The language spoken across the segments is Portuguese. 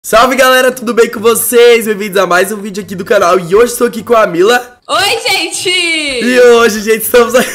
Salve galera, tudo bem com vocês? Bem-vindos a mais um vídeo aqui do canal. E hoje estou aqui com a Mila. Oi, gente! E hoje, gente, estamos aqui.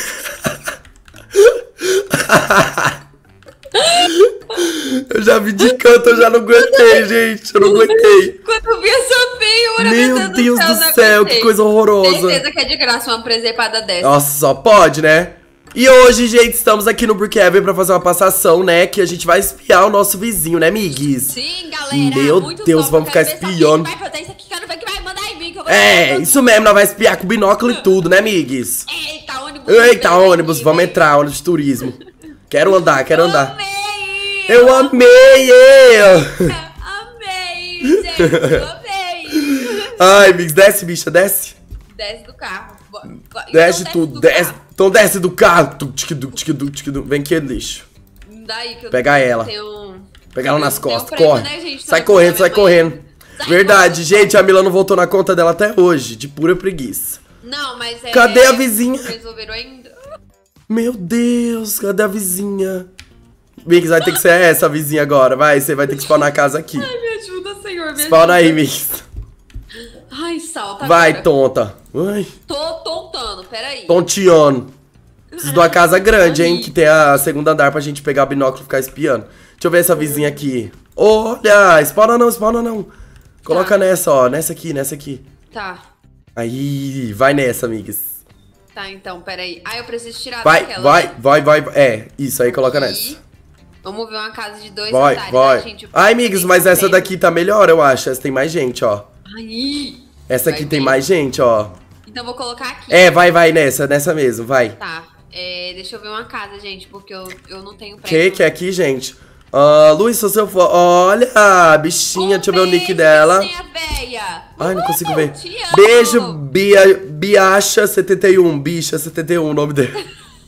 Eu já vi de canto, eu já não aguentei, gente. Eu não aguentei. Quando eu vi essa feiura, meu Deus do céu, que coisa horrorosa. Certeza que é de graça uma presepada dessa. Nossa, só pode, né? E hoje, gente, estamos aqui no Brookhaven pra fazer uma passação, né? Que a gente vai espiar o nosso vizinho, né, migues? Sim, galera. Meu Deus, vamos ficar espiando. Vai fazer isso aqui, quero ver que vai mandar em mim. Que eu vou isso mesmo, nós vamos espiar com binóculo e tudo, né, migues? Eita, ônibus. Eita, ônibus, vamos entrar, ônibus de turismo. Quero andar, quero andar. Amei! Eu amei, Amei, gente, eu amei. Ai, mix, desce, bicha, desce. Desce do carro. Desce tudo, desce. Então desce do carro. Vem aqui, lixo. Daí que eu Pega ela. tenho... Pega ela nas costas, prêmio, corre. né, gente? Sai Tô correndo, sai correndo. Sai Verdade, correndo. gente, a Mila não voltou na conta dela até hoje, de pura preguiça. Não, mas é... Cadê a vizinha? Não resolveram ainda. Meu Deus, cadê a vizinha? Mix, vai ter que ser essa vizinha agora, vai. Você vai ter que spawnar a casa aqui. Ai, me ajuda, senhor, me Spawna aí, ajuda. Mix. Ai, salta Vai, agora. tonta. Ai, Tô tontando, peraí. tonteando. Preciso de uma casa grande, hein? Que tem a segunda andar pra gente pegar o binóculo e ficar espiando. Deixa eu ver essa vizinha aqui. Olha, spawna não, spawna não. Coloca nessa, ó. Nessa aqui. Tá, Aí, vai nessa, amigas. tá, então, peraí. Ah, eu preciso tirar Vai, daquela, né? vai. É, isso aí, coloca Aqui. nessa. Vamos ver uma casa de dois Vai, andares, vai. né, gente? Ai, amigas, mas essa daqui tá melhor, eu acho. Essa tem mais gente, ó. Ai. Essa Vai aqui tem ver. mais gente, ó. Então vou colocar aqui. É, vai nessa mesmo, vai. Tá, deixa eu ver uma casa, gente, porque eu não tenho Que é aqui, gente? Luiz, sou seu fã. Olha, bichinha, deixa eu ver o nick dela. Véia. Ai, não consigo ver. Te amo. Beijo, Biacha71. Bicha71, o nome dela.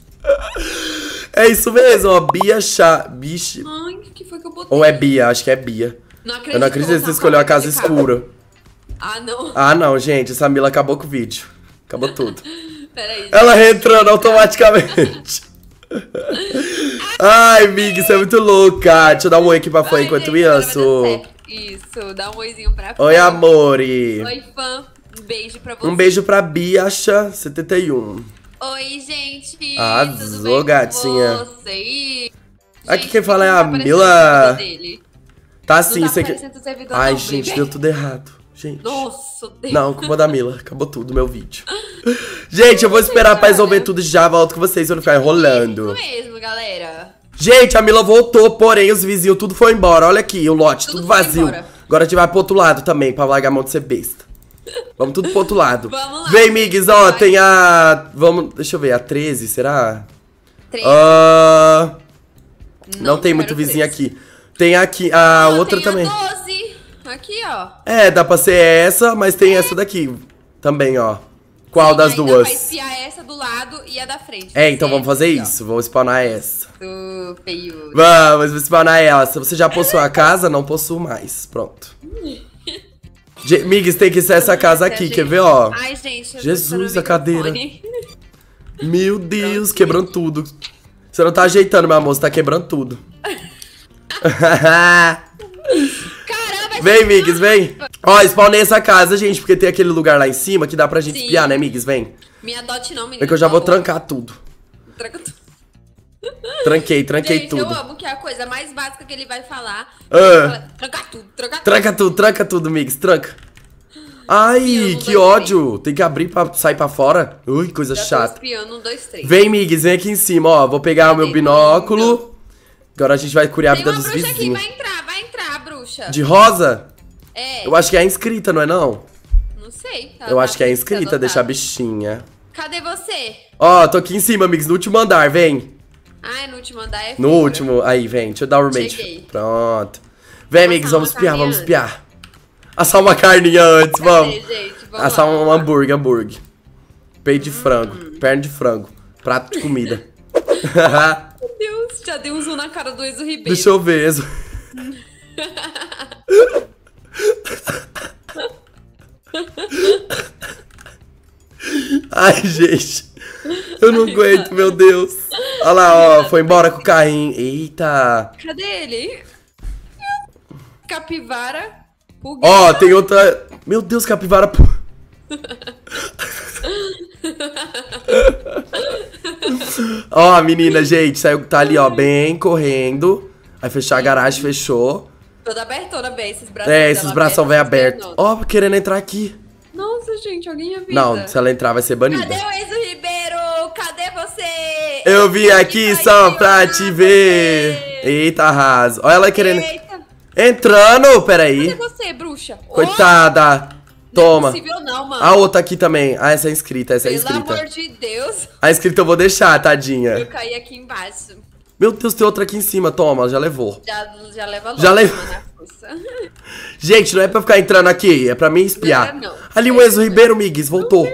É isso mesmo, ó. Bicha. Ai, o que foi que eu botei? Ou é Bia? Acho que é Bia. Não acredito. Eu não acredito que você escolheu a casa escura. Ah, não. Ah, não, gente. Essa Mila acabou com o vídeo. Acabou tudo. Peraí. Ela reentrando automaticamente. Ai, Mig, você é muito louca. Deixa eu dar um oi aqui pra fã enquanto gente, agora vai isso. dar certo. Isso, dá um oizinho pra fã. Oi, amore. Oi, fã. Um beijo pra você. Um beijo pra Biacha71. Oi, gente. Arrasou, Tudo bem com gatinha. você? Aqui Gente, quem fala é não a tá aparecendo Mila. o servidor dele. Tá sim, Não tá você que. aparecendo o servidor, Ai, não, gente, baby. deu tudo errado. Gente. Nossa, Deus. Não, culpa da Mila. Acabou tudo, meu vídeo. Gente, eu vou esperar pra resolver tudo já. Volto com vocês pra não ficar enrolando. Isso mesmo, galera. Gente, a Mila voltou, porém os vizinhos tudo foi embora. Olha aqui, o lote, tudo Tudo foi vazio. embora. Agora a gente vai pro outro lado também, pra largar a mão de ser besta. Vamos tudo pro outro lado. Vamos lá. Vem, migs, ó, Vai. tem a... Vamos, deixa eu ver, a 13, será? 3. Não tem muito vizinho aqui. Tem aqui, a outra também. A 12. Aqui, ó. É, dá pra ser essa, mas tem essa daqui também, ó. Qual das Ainda duas? vai espiar essa do lado e a da frente. É, então vamos fazer Aqui, ó. isso. Vamos spawnar essa. Feio. Vamos spawnar essa. Você já possuiu a casa? Não possuo mais. Pronto. Migs, tem que ser essa casa aqui, quer ver, ó? Ai, gente. eu tô Jesus, no a cadeira. microfone. Meu Deus, quebrando tudo. Você não tá ajeitando, meu amor, você tá quebrando tudo. Caramba, Vem, Migs, vem. Ó, spawnei essa casa, gente, porque tem aquele lugar lá em cima que dá pra gente Sim. espiar, né, Migs? Vem. Me adote não, menina. Vem que eu já vou por favor. trancar tudo. Tranca tudo. Tranquei Gente, tudo. eu amo que é a coisa mais básica que ele vai falar. Ah. Ele fala, trancar tudo, trancar tudo. Tranca tudo, Migs, tranca. Ai, Espiando, que 1, 2, ódio. Tem que abrir pra sair pra fora. Ui, coisa Já tô chata. espiando, 1, 2, 3. Vem, Migs, vem aqui em cima, ó. Vou pegar o meu Cadê? binóculo. Agora a gente vai curar a Tem vida uma dos bruxa aqui, vizinhos. vai entrar, bruxa. De rosa? É, Eu acho que é a inscrita, não é não? não sei. Ela Eu tá acho que é a adotada. inscrita, deixa a bichinha. Cadê você? Ó, tô aqui em cima, Migs, no último andar, vem. Ah, no último andar é No figura. último, aí, vem. Deixa eu dar o roommate. Cheguei. Pronto. Vem, Vamos Migs, assar vamos uma espiar, carne vamos antes. espiar. Assar uma carninha antes, Cadê, vamos. gente? Vamos Assar lá. um hambúrguer. Peito de frango, perna de frango, prato de comida. Meu Deus, já dei um zoom na cara do Enzo Ribeiro. Deixa eu ver. Ai, gente. Eu não aguento, meu Deus. Olha lá, ó. Foi embora com o carrinho. Eita. Cadê ele? Capivara. Ó, tem outra... Meu Deus, capivara... Ó, a menina, gente, saiu, tá ali, ó, bem correndo. Aí fechou a garagem, fechou. Toda abertona, bem, esses braços. É, esses bração vem aberto. Ó, querendo entrar aqui. Nossa, gente, alguém avisa. Não, se ela entrar vai ser banida. Cadê o Enzo Ribeiro? Cadê você? Eu vim aqui só pra te ver. Eita, arraso. Olha ela querendo... Eita. Entrando, peraí. Cadê você, bruxa? Coitada. Toma. Não é possível não, mano. A outra aqui também. Ah, essa é inscrita, essa é Pelo inscrita. amor de Deus. A inscrita eu vou deixar, Eu tadinha. caí aqui embaixo. Meu Deus, tem outra aqui em cima, toma, já levou. Já leva logo. Já leva- mano, a força. Gente, não é pra ficar entrando aqui, é pra mim espiar. Não. Ali o Enzo Ribeiro, Migues, voltou.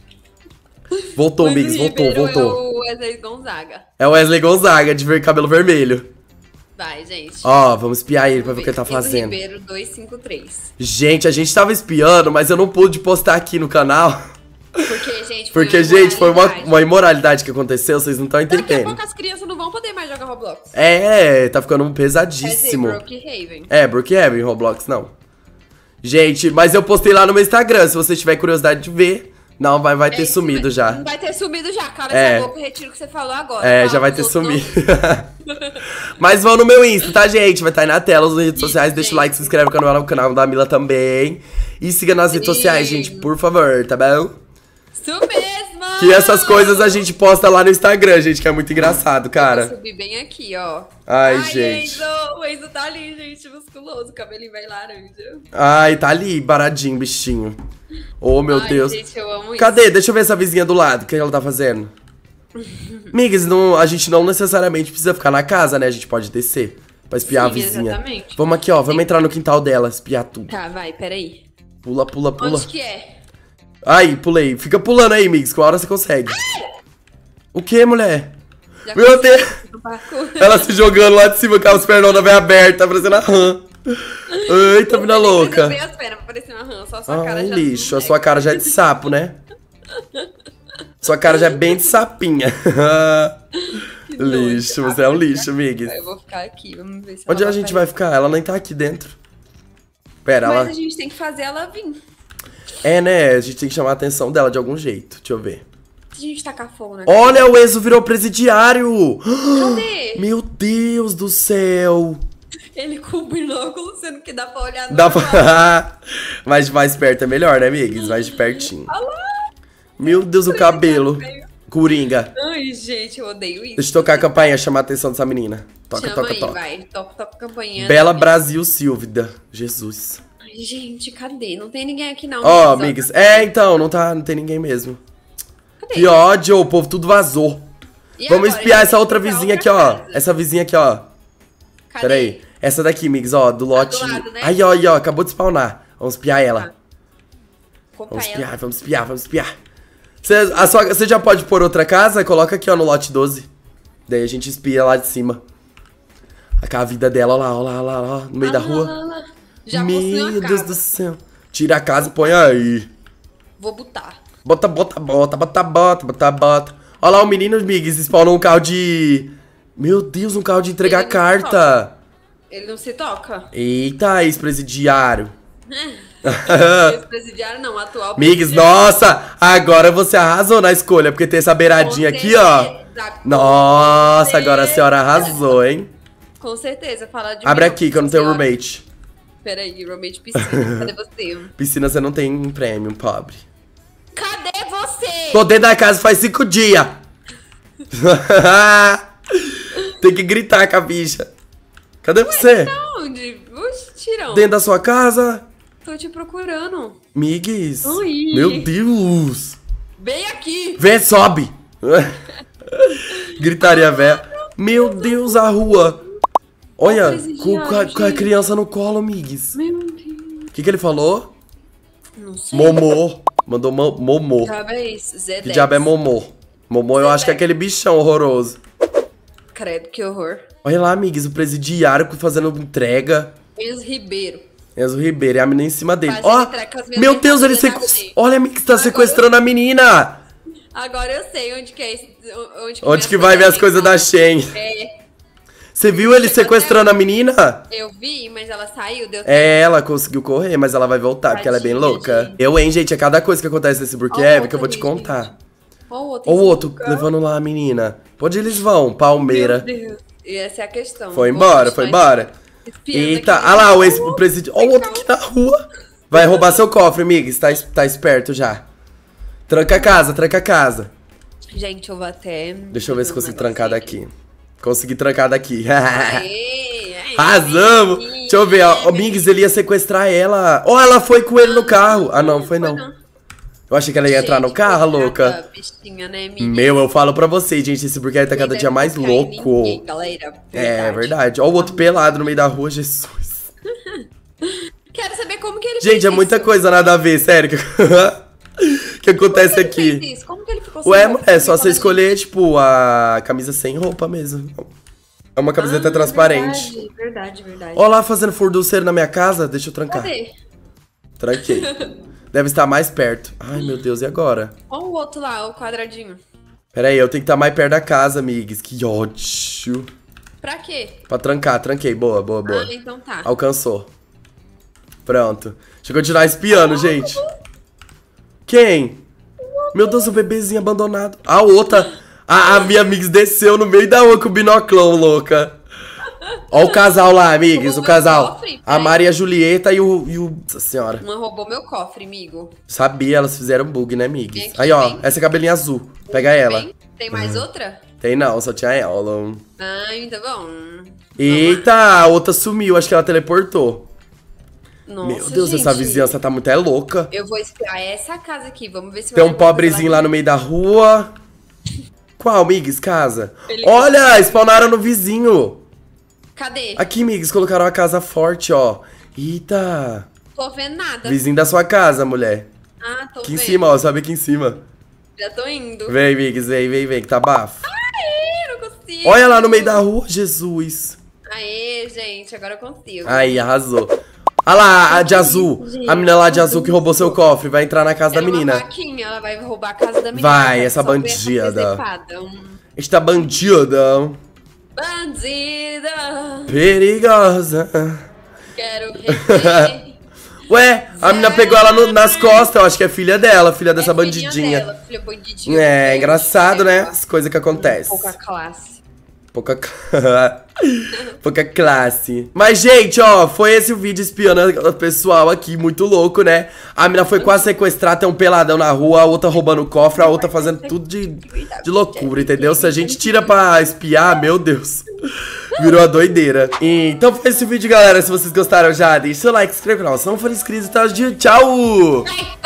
Voltou, Enzo Migues, voltou, Ribeiro voltou. É o Wesley Gonzaga. É o Wesley Gonzaga, de cabelo vermelho. Vai, gente. Ó, vamos espiar ele pra ver o que ele tá Enzo fazendo. Ribeiro 253. Gente, a gente tava espiando, mas eu não pude postar aqui no canal. Porque, gente, Porque, gente, foi uma imoralidade que aconteceu, vocês não estão Daqui a entendendo. pouco as crianças não vão poder mais jogar Roblox. É, tá ficando Quer dizer, pesadíssimo. Brookhaven. É, Brookhaven, Roblox não. Gente, mas eu postei lá no meu Instagram, se você tiver curiosidade de ver. Não, vai ter Esse sumido vai- já. Não vai ter sumido já, cara. É. Essa boca, retiro o que você falou agora. É, Fala já vai pros ter outros, sumido. Mas vão no meu Insta, tá, gente? Vai estar aí na tela, as redes Isso, sociais. Deixa o gente. like, se inscreve no canal da Mila também. E siga nas redes sociais, gente, por favor, tá bom? não. Isso mesmo! Que essas coisas a gente posta lá no Instagram, gente, que é muito engraçado, Vou cara. subir bem aqui, ó. Ai, gente. Enzo! O Enzo tá ali, gente, musculoso. Cabelinho bem laranja. Ai, tá ali, paradinho, bichinho. Oh, meu Ai, Deus. gente, eu amo isso. Cadê? Deixa eu ver essa vizinha do lado, o que ela tá fazendo? Migas, a gente não necessariamente precisa ficar na casa, né? A gente pode descer pra espiar Sim, a vizinha. exatamente. Vamos aqui, ó, vamos entrar no quintal dela, espiar tudo. Tá, vai, peraí. Pula, pula, pula. Onde que é? Aí, pulei. Fica pulando aí, Migs, com a hora você consegue. O que, mulher? Já Meu consegui Deus! no parkour. Ela se jogando lá de cima com as pernonas bem abertas, parecendo a rã. Eita, mina louca. Bem as pernas, parecendo uma rã, só a sua cara Ai, já lixo, não a sua cara já é de sapo, né? Sua cara já é bem de sapinha. Lixo, você é um lixo, Migs. Eu vou ficar aqui, vamos ver se Onde ela a gente vai ficar? Ela nem tá aqui dentro. Pera, Mas ela... a gente tem que fazer ela vir. É, né? A gente tem que chamar a atenção dela de algum jeito. Deixa eu ver. Se a gente tacar fogo na Olha, o Enzo virou presidiário! Cadê? Meu Deus do céu! Ele com o binóculo, sendo que dá pra olhar Dá normal. pra... Mas mais perto é melhor, né, Migs? Mais de pertinho. Olha lá. Meu Deus, o cabelo. Coringa. Ai, gente, eu odeio isso. Deixa eu tocar a campainha, chamar a atenção dessa menina. Toca, Chama toca, aí, toca. vai. Toca a campainha. Bela Brasil Silvida. Jesus. Ai, gente, cadê? Não tem ninguém aqui, não. Ó, Migs, Migs. É, então, não tem ninguém mesmo. Cadê? Que ódio, o povo tudo vazou. E Vamos agora? espiar A gente essa tem outra que ir pra vizinha aqui, outra ó. casa. Essa vizinha aqui, ó. Cadê? Pera aí. Essa daqui, Migs, ó, do lote. lado, né? Aí, ó, acabou de spawnar. Vamos espiar ela. Comprar Vamos ela. espiar, vamos espiar, vamos espiar. Você já pode pôr outra casa? Coloca aqui, ó, no lote 12. Daí a gente espia lá de cima. A vida dela, ó lá, no meio da rua. Lá. Já construiu Meu a Deus casa. do céu. Tira a casa e põe aí. Vou botar. Bota. Olha lá o menino, Migs, spawnou um carro de... Meu Deus, um carro de entregar Ele não carta. Ele não se toca. Eita, ex-presidiário. Esse presidiário não, atual Migs, presidiário. nossa, agora você arrasou na escolha, porque tem essa beiradinha Com aqui, ó. certeza, com Nossa, agora a certeza. senhora arrasou, hein? Com certeza, fala de Abre mim, aqui, que eu não tenho senhora. roommate. Peraí, roommate piscina. Cadê você? Piscina você não tem prêmio, pobre. Cadê você? Tô dentro da casa faz 5 dias. Tem que gritar com a bicha. Cadê você? Onde? Oxe, tirão. Dentro da sua casa? Tô te procurando. Migs. Oi. Meu Deus. Vem aqui. Vem, sobe. Gritaria, velho. Meu Deus, a rua. Olha, com a criança no colo, Migs. Meu Deus. O que ele falou? Não sei. Momô. Mandou momô. Diabo é isso? Zé Que diabo é momô? Momô eu acho que é aquele bichão horroroso. Credo, que horror. Olha lá, Migs, o presidiário fazendo entrega. Enzo Ribeiro. Enzo Ribeiro, e a menina em cima dele. Fazendo Ó, entrega com as minhas meu Deus, ele mensagens sequestrou. assim. Olha, Migs, tá Agora sequestrando a menina. Agora eu sei onde que é esse. Onde que vai ver as coisas da Shen? É. Você viu ele sequestrando a menina? Eu vi, mas ela saiu, deu É, ela conseguiu correr, mas ela vai voltar, porque ela é bem Tadinha, louca. gente. Eu, hein, gente, é cada coisa que acontece nesse Brookhaven que eu vou te outra ali, contar. Ó o outro. Ó o em outro cima. levando lá a menina. Pra onde eles vão? Palmeira. Meu Deus. E essa é a questão. Foi Vou embora, continuar foi embora. espiando Eita, aqui. olha lá o presidente. Ó o outro aqui na rua. Vai roubar seu cofre, amiga. Tá esperto já. Tranca a casa, tranca a casa. Gente, eu vou até... Deixa eu ver se consigo um trancar negocinho daqui. Consegui trancar daqui. Aê, Arrasamos! aê, Deixa eu ver, ó. O Migs, ele ia sequestrar ela. Ó, ela foi com ele no carro. Ah, não, foi não. Eu achei que ela ia entrar no Gente, carro, coitada, louca. Bichinha, né, amiga? Meu, eu falo pra vocês, gente, esse Brookhaven tá cada Ninguém dia deve mais confiar em louco. ninguém, galera. É verdade. Ó o outro pelado no meio da rua, Jesus. Quero saber como que ele Gente, fez é muita isso. coisa nada a ver, sério. Que acontece Como que ele aqui. fez isso? Como que ele ficou sem Ué, roupa? é só Porque você tava escolher, tipo, a camisa sem roupa mesmo. É uma camiseta transparente. Verdade. Ó lá fazendo furdunceiro na minha casa, deixa eu trancar. Cadê? Tranquei. Deve estar mais perto. Ai, meu Deus, e agora? Ó o outro lá, o quadradinho. Pera aí, eu tenho que estar mais perto da casa, amigas. Que ódio. Pra quê? Pra trancar, tranquei. Boa. Ah, então tá. Alcançou. Pronto. Deixa eu continuar espiando, gente. Quem? Meu Deus, o bebezinho abandonado. A outra. A minha amiga desceu no meio da rua com o binoclão, louca. Ó o casal lá, amigas. Roubou O casal. meu cofre, A peraí. Maria e a Julieta e o... Nossa senhora. Uma roubou meu cofre, amigo. Sabia, elas fizeram bug, né, amigas? Vem aqui, Aí, ó. vem. Essa é cabelinha azul. Pega ela. Vem? Tem mais outra? Tem não, só tinha ela. Ai, tá bom. Eita, a outra sumiu. Acho que ela teleportou. Nossa, Meu Deus, gente. essa vizinhança tá muito louca. Eu vou espiar essa casa aqui, vamos ver se Tem vai um ter coisa pobrezinho lá lá no meio da rua. Qual, migs? Casa? Ele- Olha, spawnaram no vizinho. Cadê? Aqui, migs, colocaram uma casa forte, ó. Eita. Tô vendo nada. Vizinho da sua casa, mulher. Ah, tô Aqui em vendo. cima, ó. Sabe aqui em cima. Já tô indo. Vem, migs, vem, que tá bafo. Aê, não consigo. Olha lá no meio da rua, Jesus. Aê, gente, agora eu consigo. Aí, arrasou. Olha lá, a de azul. Gente, A menina lá de azul que roubou seu cofre. Vai entrar na casa da Ela é uma menina. vaquinha, ela vai roubar a casa da menina. Vai, Ela essa só vê bandida. presepada. Esta bandida Bandida, perigosa. quero rever. Ué, a menina pegou ela nas costas. Eu acho que é filha dela, filha dessa É filhinha bandidinha. dela, filha bandidinha. É, engraçado, né? As coisas que acontecem. Pouca classe. Pouca... Pouca classe. Mas, gente, ó, foi esse o vídeo espiando o pessoal aqui, muito louco, né? A mina foi quase sequestrada, tem um peladão na rua, a outra roubando o cofre, a outra fazendo tudo de loucura, entendeu? Se a gente tira pra espiar, meu Deus, virou a doideira. Então foi esse o vídeo, galera. Se vocês gostaram já, deixa seu like, se inscreve no canal. Se não for inscrito, tá? Tchau! Ai,